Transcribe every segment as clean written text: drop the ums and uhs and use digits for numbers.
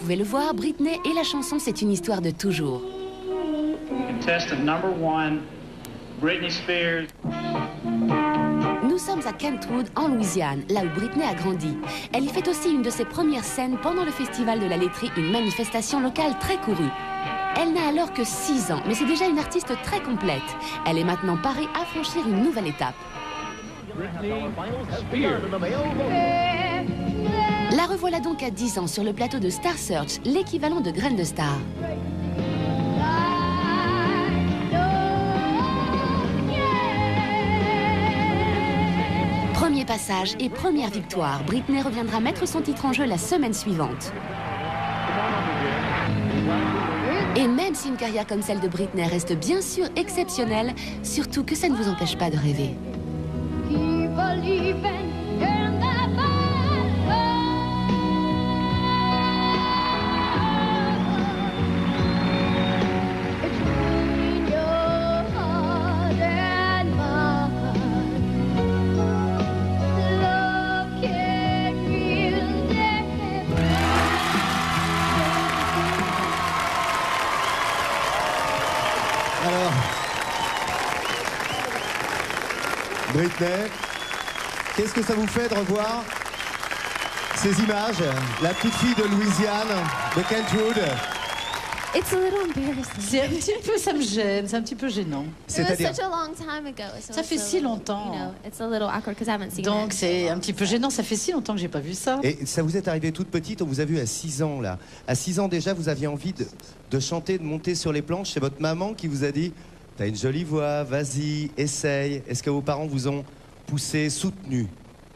pouvez le voir, Britney et la chanson, c'est une histoire de toujours. Contestant number 1, Britney Spears. Nous sommes à Kentwood, en Louisiane, là où Britney a grandi. Elle y fait aussi une de ses premières scènes pendant le Festival de la laiterie, une manifestation locale très courue. Elle n'a alors que 6 ans, mais c'est déjà une artiste très complète. Elle est maintenant parée à franchir une nouvelle étape. La revoilà donc à 10 ans sur le plateau de Star Search, l'équivalent de Graines de Star. Premier passage et première victoire, Britney reviendra mettre son titre en jeu la semaine suivante. Et même si une carrière comme celle de Britney reste bien sûr exceptionnelle, surtout que ça ne vous empêche pas de rêver. Alors, Britney, qu'est-ce que ça vous fait de revoir ces images? La petite fille de Louisiane, de Kentwood. It's a little embarrassing. C'est un petit peu, ça me gêne, c'est un petit peu gênant. C'est-à-dire, Ça fait si longtemps. Donc c'est un petit peu gênant, ça fait si longtemps que j'ai pas vu ça. et ça vous est arrivé toute petite, on vous a vu à 6 ans là. À 6 ans déjà, vous aviez envie de chanter, de monter sur les planches. C'est votre maman qui vous a dit, t'as une jolie voix, vas-y, essaye. Est-ce que vos parents vous ont poussé, soutenu?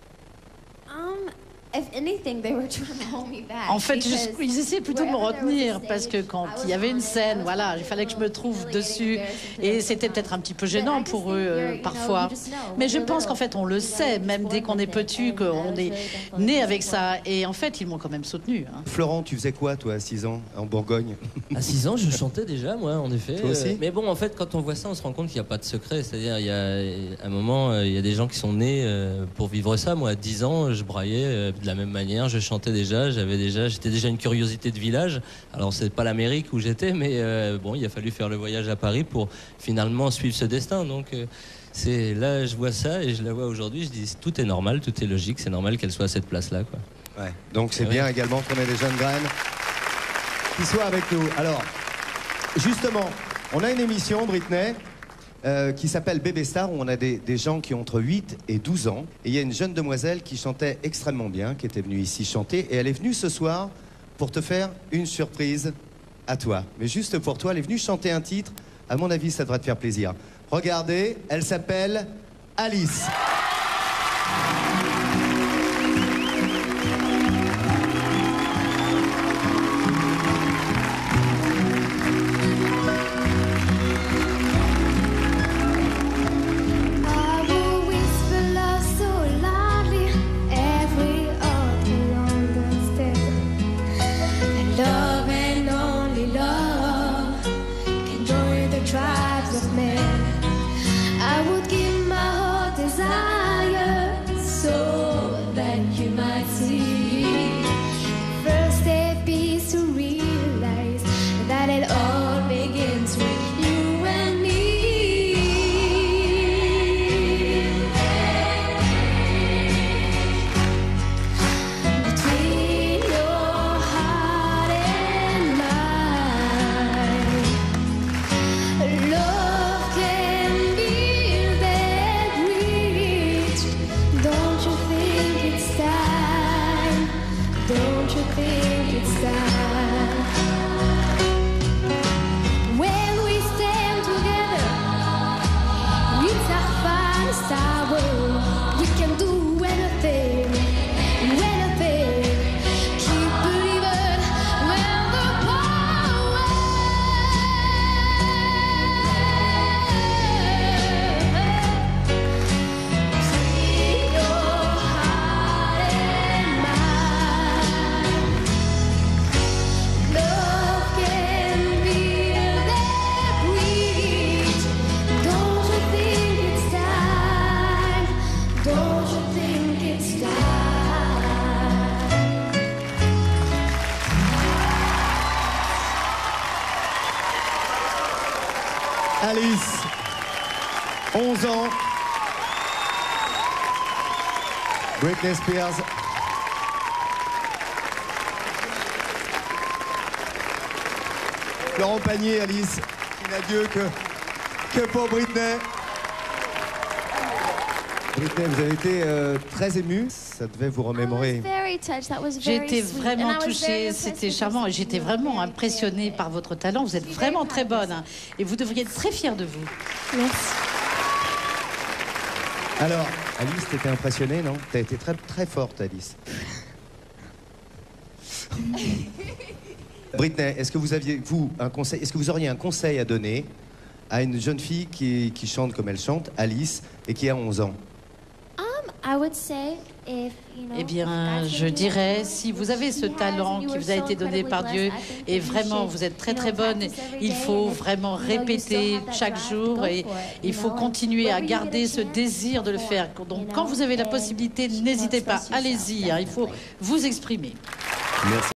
En fait, ils essayaient plutôt de me retenir parce que quand il y avait une scène, voilà, il fallait que je me trouve dessus et c'était peut-être un petit peu gênant pour eux parfois. Mais je pense qu'en fait, on le sait, même dès qu'on est petit, qu'on est né avec ça. Et en fait, ils m'ont quand même soutenu. Hein. Florent, tu faisais quoi toi à 6 ans en Bourgogne? À 6 ans, je chantais déjà, moi, en effet. Toi aussi Mais bon, en fait, quand on voit ça, on se rend compte qu'il n'y a pas de secret. C'est-à-dire, il y a un moment, il y a des gens qui sont nés pour vivre ça. Moi, à 10 ans, je braillais de la même manière. Je chantais déjà, j'étais déjà une curiosité de village. Alors, c'est pas l'Amérique où j'étais, mais bon, il a fallu faire le voyage à Paris pour finalement suivre ce destin. Donc, c'est là, je vois ça et je la vois aujourd'hui. Je dis, tout est normal, tout est logique. C'est normal qu'elle soit à cette place-là, quoi. Ouais. Donc c'est bien également qu'on ait des jeunes graines qui soient avec nous. Alors, justement, on a une émission, Britney, qui s'appelle Bébé Star, où on a des gens qui ont entre 8 et 12 ans. Et il y a une jeune demoiselle qui chantait extrêmement bien, qui était venue ici chanter. Et elle est venue ce soir pour te faire une surprise à toi. Mais juste pour toi, elle est venue chanter un titre. À mon avis, ça devrait te faire plaisir. Regardez, elle s'appelle Alice. I would give my heart desire so 11 ans. Britney Spears. Laurent Pagnier, Alice, qui n'a Dieu que pour Britney. Britney, vous avez été très émue. Ça devait vous remémorer. J'ai été vraiment touchée, c'était charmant et j'étais vraiment impressionnée par votre talent. Vous êtes vraiment très bonne hein, et vous devriez être très fière de vous. Merci. Alors, Alice, t'étais impressionnée, non? T'as été très, très forte, Alice. Britney, est-ce que vous aviez, vous, un conseil, est-ce que vous auriez un conseil à donner à une jeune fille qui chante comme elle chante, Alice, et qui a 11 ans? Eh bien, je dirais, si vous avez ce talent qui vous a été donné par Dieu et vraiment vous êtes très très bonne, il faut vraiment répéter chaque jour et il faut continuer à garder ce désir de le faire. Donc quand vous avez la possibilité, n'hésitez pas, allez-y, hein, il faut vous exprimer. Merci.